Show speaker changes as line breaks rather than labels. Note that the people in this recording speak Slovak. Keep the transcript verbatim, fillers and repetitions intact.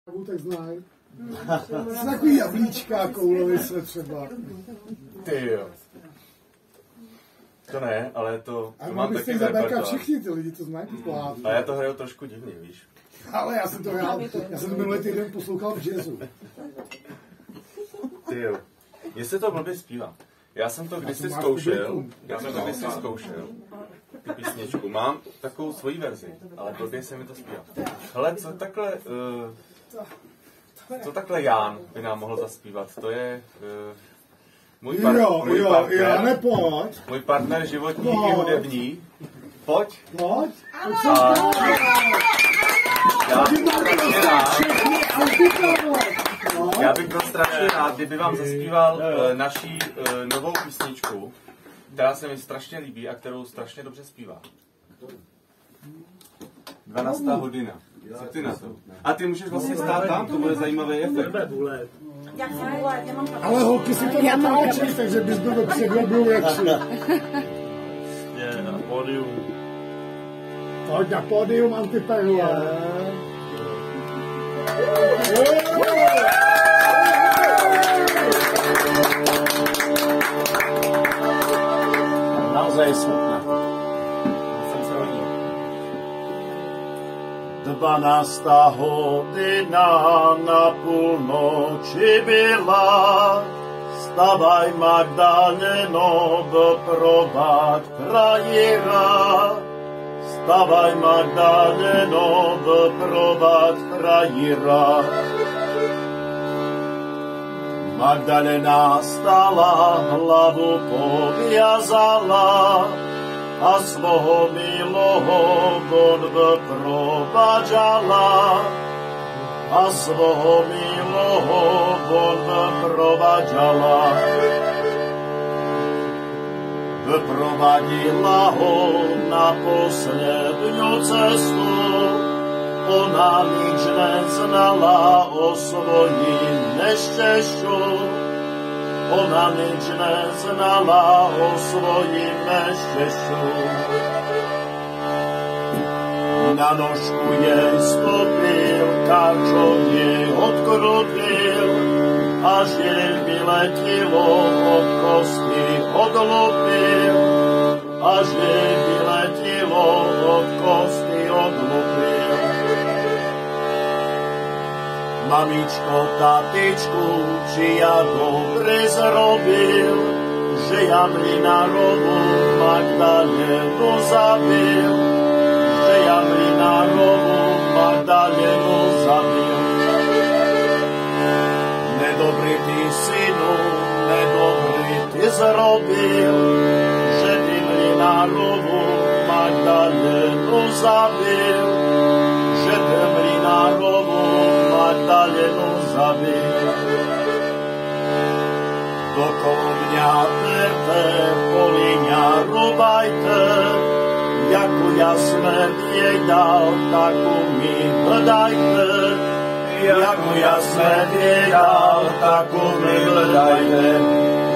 tak znají. Jsou takový jablíčka, koulovy se třeba.
Ty jo. To ne, ale to, to mám taky
v repertoáru. Všichni ty lidi to znají.
A já to hraju trošku divně, víš.
Ale já jsem to hrál, já jsem to minulý týden poslouchal v jazzu.
Ty jo. Jestli to blbě zpívá. Já jsem to kdysi zkoušel, já jsem to kdysi zkoušel, ty písničku. Mám takovou svoji verzi, ale blbě se mi to zpívá. Hele, co takhle, uh, co takhle Ján by nám mohl zaspívat? To je uh, můj, par-
jo,
můj
jo,
partner,
jo, nepojď.
můj partner životní i hudební. Pojď.
Pojď.
A já bych strašně rád, já bych byl strašně rád, kdyby vám zaspíval uh, naší uh, novou písničku, která se mi strašně líbí a kterou strašně dobře zpívá. dvanáctá hodina. Co ty na to? A ty můžeš vlastně stát tam, to bude zajímavý efekt.
Ale holky si to natáčí, takže bys byl do předvedu jakši.
Je na pódium.
Pojď na pódium, Antiperla.
Naozaj je smutná. Dvanáctá hodina na půlnoči byla, stavaj Magdaleno, doprováď krajira. Stavaj Magdaleno, doprováď krajira. Magdalena stala, hlavu poviazala, a svého miloho von vyprovadžala. A svého miloho von vyprovadžala. Vyprovadila ho na posledňu cestu, ona nič neznala o svojím nešťastiu. Ona nič neznala o svojím nešťastiu. Na nožku jej stopil, karčom jej odkrutil, až jej vyletilo od kosti odlupil. Až jej vyletilo od kosti odlupil. Mamičko, tatičku, či ja dobre zrobil, že ja mlynárovu Magdalenu zabil, že ja mlynárovu Magdalenu zabil. Nedobrý ty, synu, nedobrý ty zrobil, že ty mlynárovu Magdalenu zabil, že ty mlynárovu Magdalenu zabil. Dokolo mňa berte, poliňa rubajte, jakú ja smrt jej dal, takú mi hľadajte. Jakú ja smrt jej dal, takú mi hľadajte.